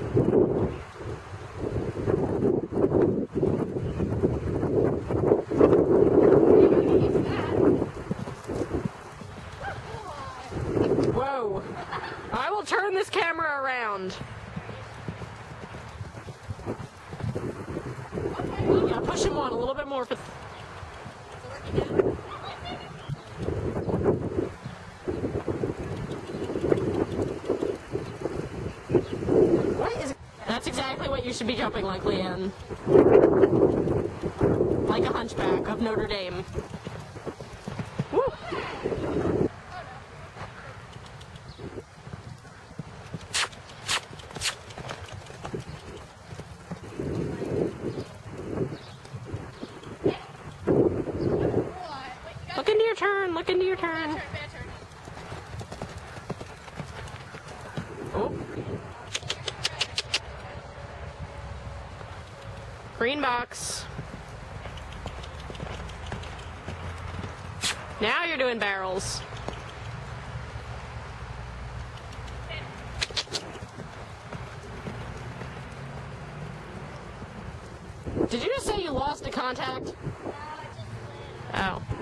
Whoa! I will turn this camera around. Yeah, push him on a little bit more. That's exactly what you should be jumping like, Leanne. Like a hunchback of Notre Dame. Woo! Look into your turn, look into your turn. Oh. Green box. Now you're doing barrels. Did you just say you lost a contact? Oh.